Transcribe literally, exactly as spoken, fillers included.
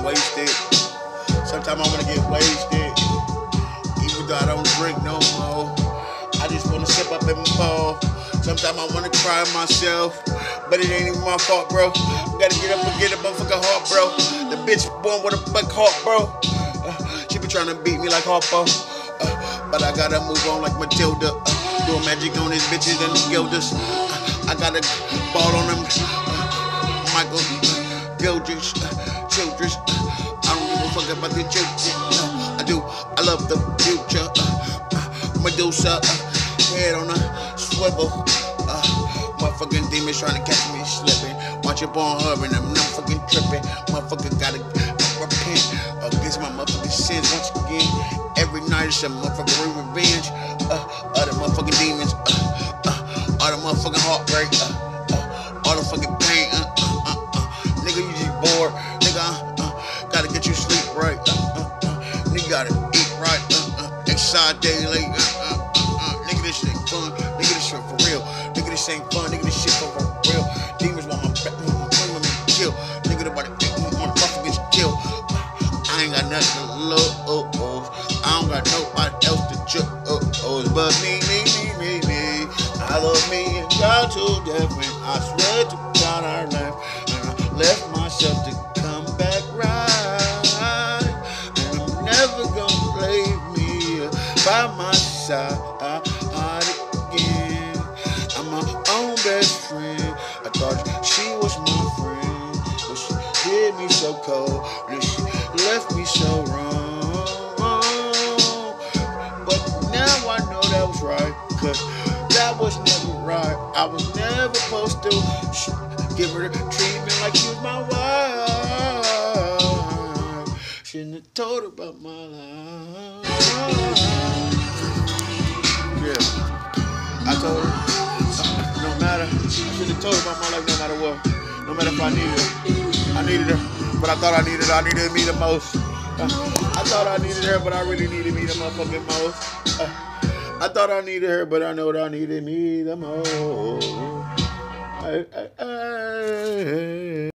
wasted. Sometimes I wanna get wasted. Even though I don't drink no more, I just wanna sip up and fall. Sometimes I wanna cry myself, but it ain't even my fault, bro. Gotta get up and get a motherfucking heart, bro. The bitch born with a big heart, bro. Uh, she be trying to beat me like Harpo, uh, but I gotta move on like Matilda. Uh, doing magic on these bitches and the Gilders. Uh, I gotta ball on them. Uh, Michael uh, Gilders, uh, Childress. Uh, I don't give a fuck about the children. Uh, I do. I love the future. Uh, uh, Medusa, uh, head on a swivel. Uh, motherfucking demons trying to catch me slipping. Watch your born her and I'm not fucking tripping. Motherfucker gotta repent against my motherfucking sins once again. Every night it's a motherfucking revenge. Uh, all the motherfucking demons. Uh, uh, all the motherfucking heartbreak. Uh, uh, all the fucking pain. Uh, uh, uh, uh. Nigga, you just bored. Nigga, uh, uh, gotta get you sleep right. Uh, uh, uh. Nigga gotta eat right. Uh, uh. Exercise daily. Uh, uh, uh, uh. Nigga, this shit ain't fun. Nigga, this shit for real. Nigga, this ain't fun. Nigga, this shit for real. Demons want my back. Want me to kill. Nigga, the body want my fucking kill. I ain't got nothing to lose. I don't got nobody else to choose but me, me, me, me, me. I love me and God to death, and I swear to God I left, and I left myself to come back right, and I'm never gonna leave me by my side again. I'm my own best friend. I thought she was my friend, but she did me so cold, and she left me so wrong. But now I know that was right, cause that was never right. I was never supposed to give her the treatment like she was my wife. Shouldn't have told her about my life. Yeah, I told her, uh, no matter, I shouldn't have told her about my life no matter what. No matter if I needed her. I needed her, but I thought I needed her. I needed me the most. Uh, I thought I needed her, but I really needed me the motherfucking most. Uh, I thought I needed her, but I know that I needed me the most. I, I, I,